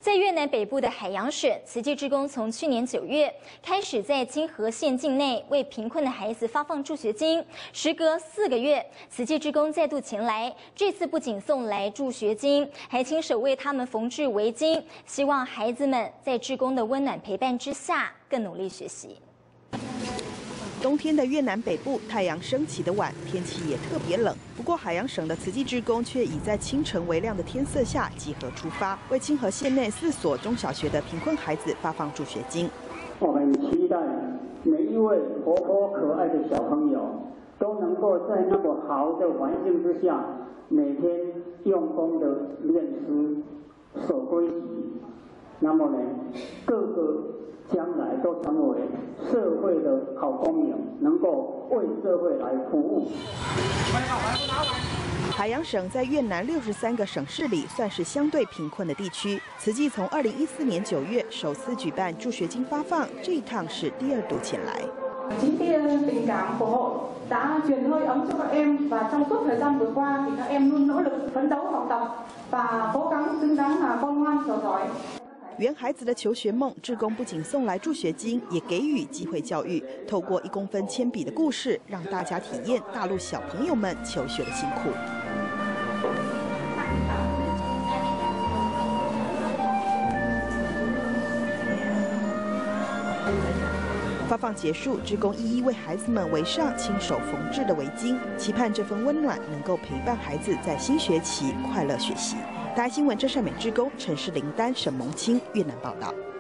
在越南北部的海洋省，慈济志工从去年9月开始在金河县境内为贫困的孩子发放助学金。时隔4个月，慈济志工再度前来，这次不仅送来助学金，还亲手为他们缝制围巾，希望孩子们在志工的温暖陪伴之下，更努力学习。 冬天的越南北部，太阳升起的晚，天气也特别冷。不过，海洋省的慈济志工却已在清晨微亮的天色下集合出发，为清河县内4所中小学的贫困孩子发放助学金。 我们期待每一位活泼可爱的小朋友都能够在那么好的环境之下，每天用功的练诗、守规矩。那么呢，各个 将来都成为社会的好公民，能够为社会来服务。 海洋省在越南63个省市里算是相对贫困的地区。慈济从2014年9月首次举办助學金發放，這一趟是第2度前來。 Chính tình cảm của hội đã truyền hơi ấm cho các em và trong suốt thời gian vừa qua thì các em luôn nỗ lực phấn đấu học tập và cố gắng xứng đáng là con ngoan trò giỏi. 圆孩子的求学梦，志工不仅送来助学金，也给予机会教育。透过1公分铅笔的故事，让大家体验大陆小朋友们求学的辛苦。发放结束，志工一一为孩子们围上亲手缝制的围巾，期盼这份温暖能够陪伴孩子在新学期快乐学习。 大爱新闻郑善美志工陈世林丹、沈萌清越南报道。